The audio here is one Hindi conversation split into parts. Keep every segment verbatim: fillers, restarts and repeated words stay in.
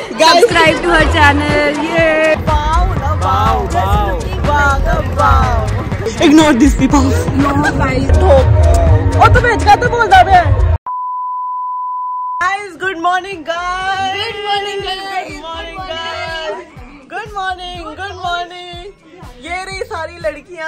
Subscribe to her channel. Yeah. Wow, wow, wow, wow, wow. Ignore these people. No, guys. Oh, तुम क्या तो बोल रहा है? Guys, good morning, guys. Good morning, guys. Good morning, guys. Good morning, good morning. ये रही सारी लड़कियां।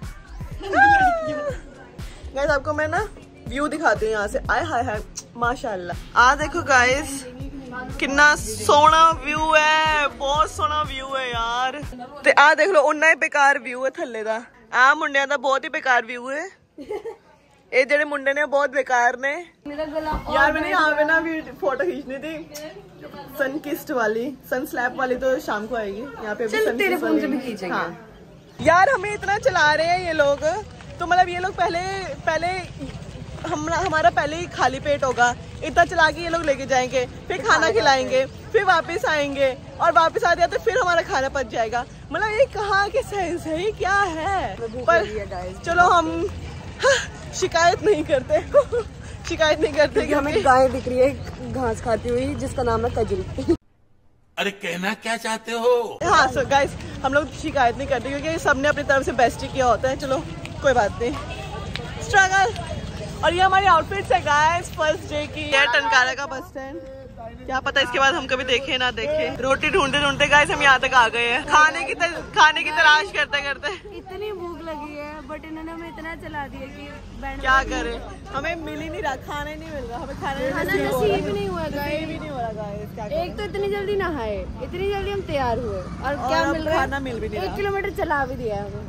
गाइस आपको मैं ना व्यू दिखाती हूँ यहाँ से। आय हाय हाय माशाल्लाह। आ देखो गाइस कितना सोना व्यू है, बहुत सोना व्यू है यार। ते आ देख लो उन्ना ही बेकार व्यू है थल्ले दा। आ मुंडिया दा बहुत ही बेकार व्यू है। ये जेडे मुंडे ने बहुत बेकार ने यार। मैंने यहाँ पे ना भी फोटो खींचनी थी सन किस्ट वाली, सन स्लैप वाली तो शाम को आएगी। यहाँ पे चल तेरे फोन से भी खींचेंगे। हाँ। यार हमें इतना चला रहे हैं ये लोग, तो मतलब ये लोग पहले पहले हम हमारा पहले ही खाली पेट होगा, इतना चला के ये लोग लेके जाएंगे, फिर खाना खिलाएंगे, फिर वापस आएंगे और वापस आ जाते फिर हमारा खाना पच जाएगा। मतलब ये कहाँ के सही सही क्या है। पर चलो हम हाँ, शिकायत नहीं करते शिकायत नहीं करते कि हमें गाय दिख रही है घास खाती हुई जिसका नाम है कजरी। अरे कहना क्या चाहते हो? हाँ सो गाइस हम लोग शिकायत नहीं करते क्योंकि सबने अपनी तरफ से बेस्ट ही किया होता है। चलो कोई बात नहीं। स्ट्रगल। और ये हमारी आउटफिट्स है गाइस फर्स्ट डे की। ये टनकारा का बस स्टैंड, क्या पता इसके बाद हम कभी देखे ना देखे। रोटी ढूंढते ढूंढते गाइस हम यहाँ तक आ गए हैं। खाने की तर, खाने की तलाश करते करते इतनी भूख लगी है बट इन्होंने हमें इतना चला दिया कि क्या करे, हमें मिल ही नहीं रहा, खाना ही नहीं मिल रहा, हमें खाने नसीब ही नहीं हुआ गाइस, भी नहीं हो रहा गाइस। क्या एक तो इतनी जल्दी नहाए, इतनी जल्दी हम तैयार हुए और, और क्या मिल रहा है? खाना मिल भी नहीं रहा। एक किलोमीटर चला भी दिया हमें।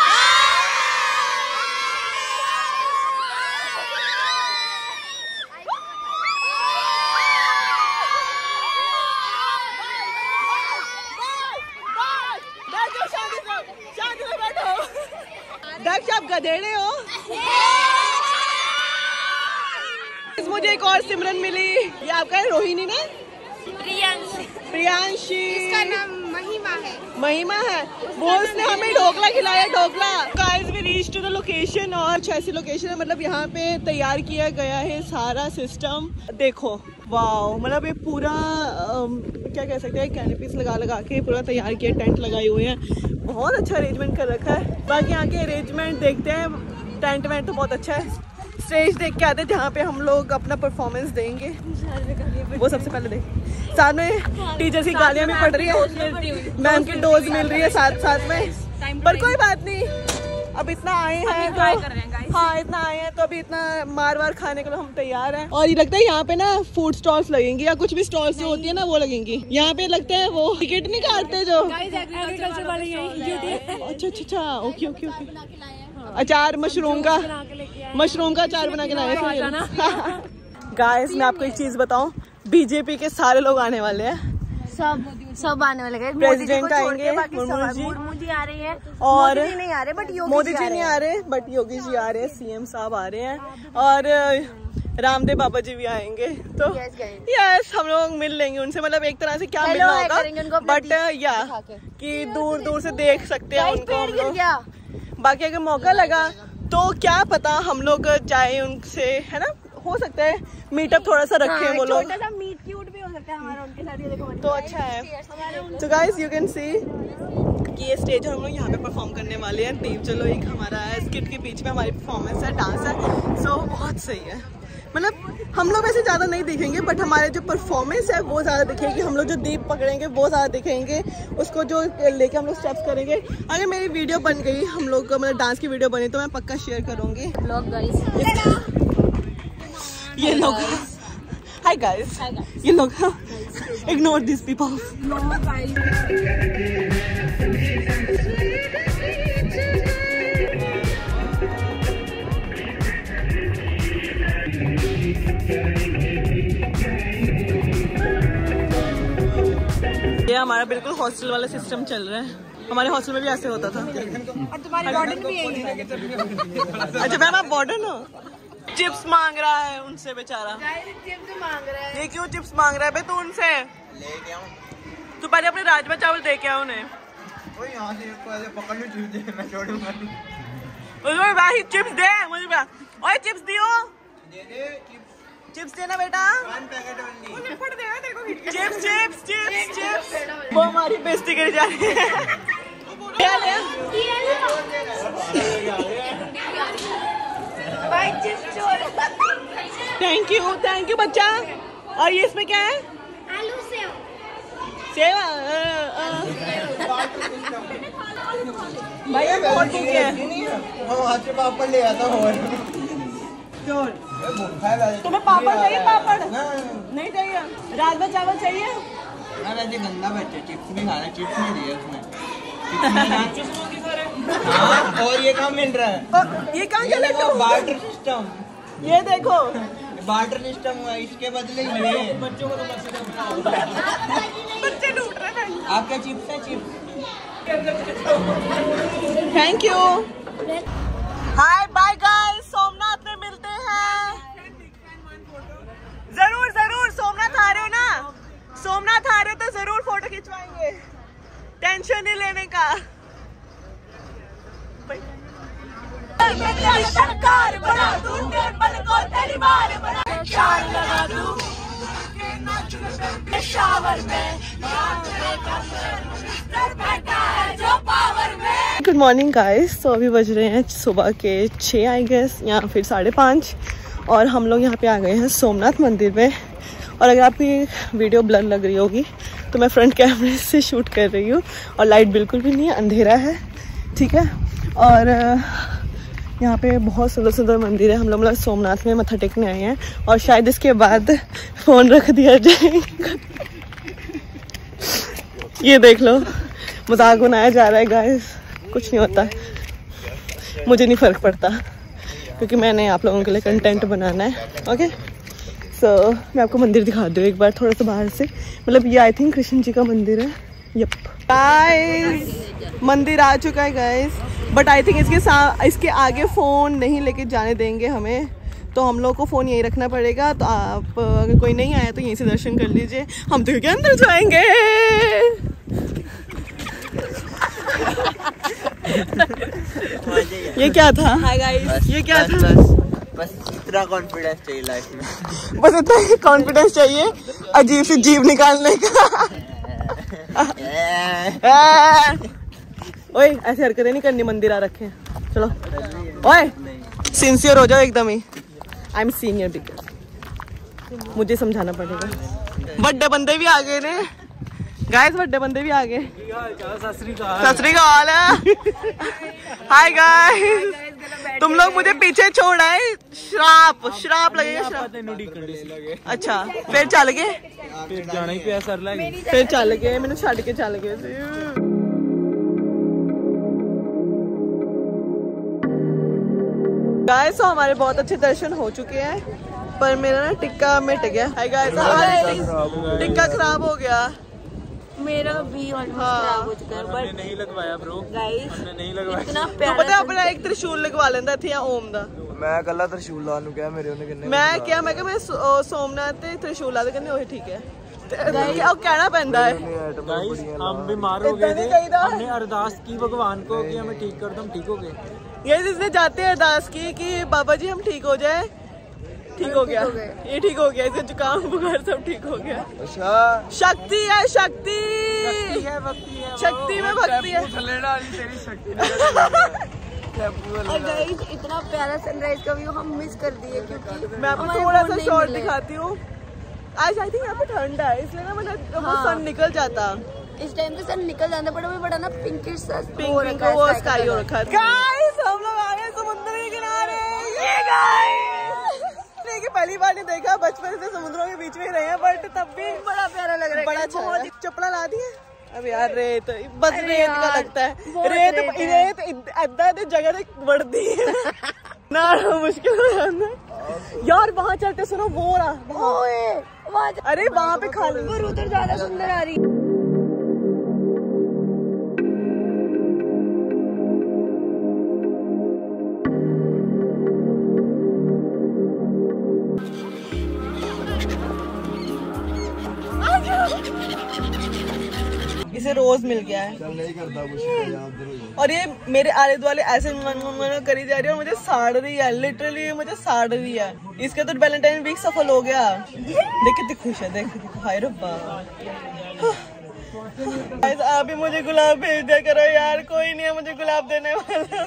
दक्ष आप गधेड़े हो। मुझे एक और सिमरन मिली। ये आपका है रोहिणी ने? प्रियांशी। प्रियांशी। इसका नाम महिमा है। महिमा है वो, उसने हमें ढोकला खिलाया। Dhokla. Guys we reach to the location और ऐसी लोकेशन है मतलब यहाँ पे तैयार किया गया है सारा सिस्टम। देखो वाओ, मतलब ये पूरा आम, क्या कह सकते हैं कैनपीस लगा लगा के पूरा तैयार किया, टेंट लगाए हुए हैं, बहुत अच्छा अरेंजमेंट कर रखा है। बाकी यहाँ के अरेंजमेंट देखते हैं, टेंट वेंट तो बहुत अच्छा है। स्टेज देख के आते हैं जहाँ पे हम लोग अपना परफॉर्मेंस देंगे, वो सबसे पहले देख। साथ में टीचर्स की गालियाँ भी पड़ रही है, मैम की डोज मिल रही है साथ साथ में, पर कोई बात नहीं। अब इतना आए हैं तो हाँ इतना आए हैं तो अभी इतना मार वार खाने के लिए हम तैयार हैं। और ये लगता है यहाँ पे ना फूड स्टॉल्स लगेंगी या कुछ भी स्टॉल्स जो होती है ना वो लगेंगी। यहाँ पे लगता है वो टिकट नहीं काटते जो। अच्छा अच्छा अच्छा ओके ओके ओके। अचार मशरूम का, मशरूम का अचार बना के लाए थे। गाइस मैं आपको एक चीज बताऊँ, बीजेपी के सारे लोग आने वाले हैं, सब सब आने वाले हैं। प्रेसिडेंट आएंगे, मुर्मू जी आ रही है और मोदी जी नहीं आ रहे बट योगी मोदी जी नहीं आ रहे बट योगी जी आ रहे हैं, सीएम साहब आ रहे हैं और रामदेव बाबा जी भी आएंगे। तो यस हम लोग मिल लेंगे उनसे, मतलब एक तरह से क्या मिलना होगा बट या कि दूर दूर से देख सकते हैं उनको हम लोग। बाकी अगर मौका लगा तो क्या पता हम लोग जाए उनसे, है ना, हो सकता है मीटअप थोड़ा सा रखे हैं वो लोग, मीट क्यूट भी हो सकता है हमारा उनके साथ। ये देखो तो अच्छा है। तो गाइस यू कैन सी कि ये स्टेज हम लोग यहाँ पे परफॉर्म करने वाले हैं। दीप चलो एक हमारा है, स्किट के बीच में हमारी परफॉर्मेंस है, डांस है, सो बहुत सही है। मतलब हम लोग वैसे ज़्यादा नहीं दिखेंगे बट हमारे जो परफॉर्मेंस है वो ज़्यादा दिखेगी। हम लोग जो दीप पकड़ेंगे वो ज़्यादा दिखेंगे, उसको जो लेके हम लोग स्टेप्स करेंगे। अगर मेरी वीडियो बन गई, हम लोग का मतलब डांस की वीडियो बनी तो मैं पक्का शेयर करूँगी ब्लॉग गाइस। ये लोग हाय गाइस, ये लोग इग्नोर दिस पीपल। ये हमारा बिल्कुल हॉस्टल वाला सिस्टम चल रहा है। हमारे हॉस्टल में भी ऐसे होता था। और तुम्हारी वार्डन भी यही है। अच्छा मैम आप वार्डन हो? चिप्स मांग रहा है उनसे बेचारा। चिप्स मांग रहा है। ये क्यों चिप्स मांग रहा है बे तू उनसे? लेके आऊं। तू पहले अपने राजमा चावल दे के आ उन्हें। वो यहाँ से ऐसे पकड़ लो चिप्स दे, मैं छोड़ूंगा नहीं। उसमें वही चिप्स दे मुझे। ओए चिप्स दियो। दे दे चिप्स। चिप्स देना बेटा। One packet only. Chips chips chips हमारी बेइज्जती करी जा रही है। थैंक यू थैंक यू बच्चा। और ये इसमें क्या है? आलू सेव। सेव भैया बहुत भूख है। पापड़ ले आता हूँ। तुम्हें पापड़ चाहिए? पापड़ नहीं चाहिए? राजमा चावल चाहिए? वैसे गंदा बच्चा चिप्स भी खाना, चिप्स नहीं दिए उसने। हाँ, और ये कहाँ मिल रहा है? और ये कहाँ चले तो? Barter system. ये देखो बार्टर सिस्टम हुआ, इसके बदले ये बच्चों को तो बच्चे लूट रहे हैं। आपका चिप्स है? Chips. Thank you. Hi bye guys, Somnath में मिलते हैं। जरूर जरूर, सोमनाथ आ रहे हो ना? सोमनाथ आ रहे हो तो जरूर फोटो खिंचवाएंगे, टेंशन नहीं लेने का। सरकार बना दूं, टेबल को तेरी मार बना, शान लगा दूं, शावर में जो पावर में। गुड मॉर्निंग गाइस, तो अभी बज रहे हैं सुबह के छः आई गेस, या फिर साढ़े पाँच, और हम लोग यहाँ पे आ गए हैं सोमनाथ मंदिर में। और अगर आपकी वीडियो ब्लर लग रही होगी तो मैं फ्रंट कैमरे से शूट कर रही हूँ, और लाइट बिल्कुल भी नहीं है, अंधेरा है, ठीक है। और यहाँ पे बहुत सुंदर सुंदर मंदिर है। हम लोग मतलब सोमनाथ में मत्था टेकने आए हैं, और शायद इसके बाद फ़ोन रख दिया जाएगा। ये देख लो, मजाक बनाया जा रहा है गाइस, कुछ नहीं होता, मुझे नहीं फ़र्क पड़ता, क्योंकि मैंने आप लोगों के लिए कंटेंट बनाना है। ओके, सो so, मैं आपको मंदिर दिखा दूँ एक बार थोड़ा सा बाहर से। मतलब ये आई थिंक कृष्ण जी का मंदिर है। यप गाइस, मंदिर आ चुका है गाइस, बट आई थिंक इसके साथ इसके आगे फ़ोन नहीं लेके जाने देंगे हमें, तो हम लोग को फ़ोन यहीं रखना पड़ेगा। तो आप अगर कोई नहीं आया तो यहीं से दर्शन कर लीजिए, हम तो क्योंकि अंदर जाएंगे। ये क्या था? हाय गाइस, ये क्या बस, था? बस, बस इतना कॉन्फिडेंस चाहिए लाइफ में। बस इतना ही कॉन्फिडेंस चाहिए अजीब सी जीभ निकालने का। ओए, ऐसी हरकतें नहीं करनी, मंदिर आ रखे हैं। चलो ओए, सिंसियर हो जाओ एकदम ही। आई एम सीनियर टीचर, मुझे समझाना पड़ेगा। बड़े बंदे भी आ गए ने गाइस, बड़े बंदे भी आ गए। सत श्री अकाल। हाय गाइस, तुम लोग मुझे पीछे छोड़ आए, श्राप श्राप लगेगा, श्राप। अच्छा फिर चल गए, फिर चल गए, मैंने छड़ के चल गए। गाइस तो हमारे बहुत अच्छे दर्शन हो चुके हैं, पर मेरा ना टिक्का मिट गया। हाय गाइस, हमारा टिक्का खराब हो गया। मेरा भी ऑलमोस्ट खराब हो चुका है, बट नहीं लगवाया ब्रो, गाइस नहीं लगवाया। इतना तो प्यारा पता अपना एक त्रिशूल लगवा लेंदा थे या ओम दा। मैं कल्ला त्रिशूल ला लूं क्या? मेरे उन्हें कितने मैं क्या मैं क्या मैं सो, सोमनाथ ते त्रिशूल ला दे कहंदे ओही ठीक है। अब कहना पैंदा है। गाइस हम बीमार हो गए थे, हमने अरदास की भगवान को कि हमें ठीक कर दो, हम ठीक हो गए। ये जिसने जाते हैं अरदास की कि बाबा जी हम ठीक हो जाए, ठीक हो गया, ये ठीक हो गया, इसका जुकाम बुखार सब ठीक हो गया। अच्छा, शक्ति है, शक्ति है, भक्ति है, शक्ति में भक्ति है। तेरी शक्ति। और गाइस इतना प्यारा सनराइज का व्यू हम मिस कर दिए, क्योंकि मैं आपको हमारे थोड़ा फोन सा नहीं शॉर्ट मिले। दिखाती हूँ। आज आई थिंक यहाँ पे ठंड है, इसलिए ना मतलब वो हाँ। सन निकल जाता। इस टाइम पे सन निकल जाता, बट अभी बड़ा ना पिंकिश सा पिंक हो पिंक रखा है, वो sky स्काई हो का रखा है। गाइस हम लोग आ गए समुद्र के किनारे। ये गाइस देखिए, पहली बार नहीं देखा, बचपन से समुद्रों के बीच में ही रहे हैं, बट तब भी बड़ा प्यारा लग रहा है, बड़ा अच्छा बहुत है। चप्पला ला दिए अब यार, रेत बस अरे रेत का यार, लगता है, बहुत रेत रेत है। रेत इतना तो जगह से बढ़ती है ना, मुश्किल हो जाता है यार। वहाँ चलते सुनो, वो रहा वहाँ, ओए, वहाँ अरे वहाँ पे खाली पर उधर ज्यादा सुंदर आ रही। इसे रोज मिल गया है, नहीं करता कुछ। और ये मेरे आले दुआले ऐसे मन मन करी जा रही है, और मुझे साड़ रही है, लिटरली मुझे साड़ रही है। इसका तो वैलेंटाइन वीक सफल हो गया। देख कितनी खुश है, देख देखो, हाय रब्बा। गाइस अभी मुझे गुलाब भेज दिया करो यार, कोई नहीं है मुझे गुलाब देने वाला।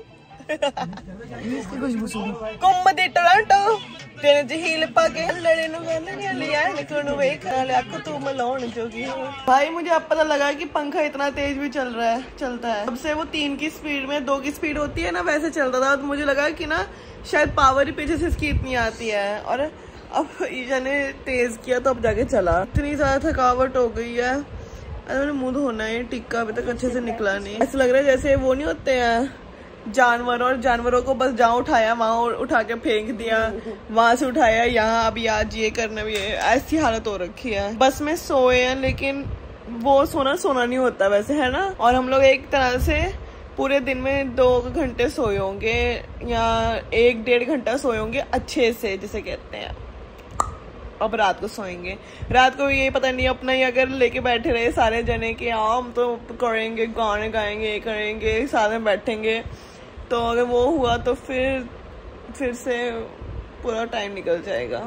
कुम्मदी टोरंटो तेरे जहील पाके लड़े नु गंदे लिया निकलनु वेख नाले आंख तू मलाउण जोगी। भाई मुझे अब पता लगा कि पंखा इतना तेज भी चल रहा है चलता है। अब से वो तीन की स्पीड में दो की स्पीड होती है ना वैसे चलता था, तो मुझे लगा कि ना शायद पावर ही पीछे से इसकी इतनी आती है, और अब ईशा ने तेज किया तो अब जाके चला। इतनी ज्यादा थकावट हो गई है, मैंने मुंह धोना है, टिक्का अभी तक अच्छे से निकला नहीं। ऐसा लग रहा है जैसे वो नहीं होते हैं जानवर, और जानवरों को बस जहाँ उठाया वहाँ उठा के फेंक दिया, वहां से उठाया यहाँ अभी आज ये करना भी है, ऐसी हालत हो रखी है। बस में सोए हैं लेकिन वो सोना सोना नहीं होता वैसे, है ना। और हम लोग एक तरह से पूरे दिन में दो घंटे सोए होंगे या एक डेढ़ घंटा सोए होंगे अच्छे से जिसे कहते हैं। अब रात को सोएंगे, रात को ये पता नहीं अपना ही अगर लेके बैठे रहे सारे जने कि हाँ हम तो करेंगे, गाने गाएंगे, ये करेंगे, साथ में बैठेंगे, तो अगर वो हुआ तो फिर फिर से पूरा टाइम निकल जाएगा।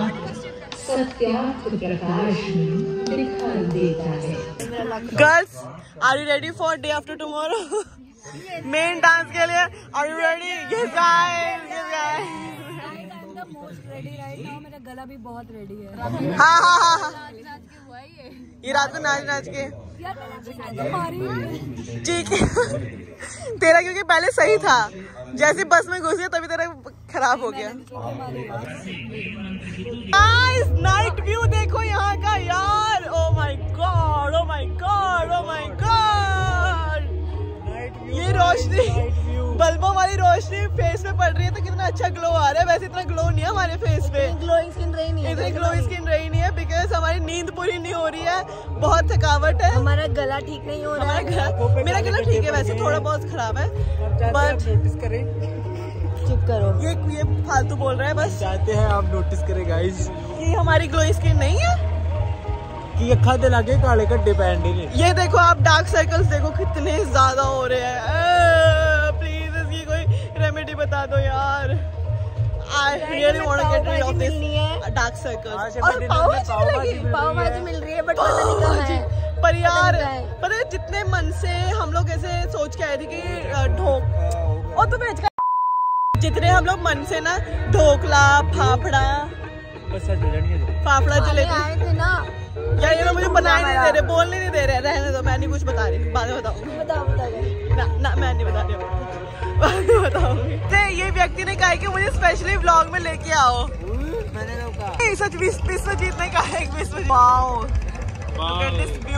Girls are you ready for day after tomorrow? Main dance के लिए are you ready? Yes guys, yes guys. मेरा गला भी बहुत रेडी है। हाँ हाँ हाँ हाँ नाच नाच के हुआ है ये ये रात को नाच नाच के यार मैंने मारी। ठीक है तेरा क्योंकि पहले सही था, जैसे बस में घुस गया तभी तेरा खराब हो गया। नाइस नाइट व्यू देखो यहाँ का यार, oh my god, oh my god, oh my god. ये रोशनी, बल्बों वाली रोशनी फेस पे पड़ रही है तो कितना अच्छा ग्लो आ रहा है। वैसे इतना ग्लो नहीं है हमारे फेस पे, ग्लोइंग स्किन रही नहीं है, इतनी ग्लोइंग स्किन रही नहीं है बिकॉज हमारी नींद पूरी नहीं हो रही है, बहुत थकावट है, हमारा गला ठीक नहीं हो रहा है। गला, मेरा गला ठीक है वैसे, थोड़ा बहुत खराब है बट नोटिस करें, चुप करो, ये ये फालतू बोल रहा है बस। चाहते हैं आप नोटिस करें गाइस, ये हमारी ग्लोइंग स्किन नहीं है कि अखा दे लागे काले घड्डे पैन ने। ये देखो आप डार्क सर्कल्स देखो कितने ज्यादा हो रहे हैं, प्लीज इसकी कोई रेमेडी बता दो यार। I really want to get rid of this dark circles. और पाव भाजी पाव भाजी मिल रही है बट पता नहीं कहाँ है। पर यार पता है जितने मन से हम लोग ऐसे सोच के आए थे कि ढोक, और तो वेज का जितने हम लोग मन से ना ढोकला, फाफड़ा, फाफड़ा जलेबी आए थे ना यार, ये लोग मुझे बनाने नहीं दे रहे, बोलने नहीं दे रहे, रहने दो, मैं नहीं कुछ बता रही, बाद में बताऊंगी। बताओ बताओ ना ना मैं नहीं बता रही, बाद में बताऊंगी। तो ये व्यक्ति ने कहा कि मुझे स्पेशली व्लॉग में लेके आओ, मैंने कहा सच विश्वजीत ने कहा है, विश्वजीत वाओ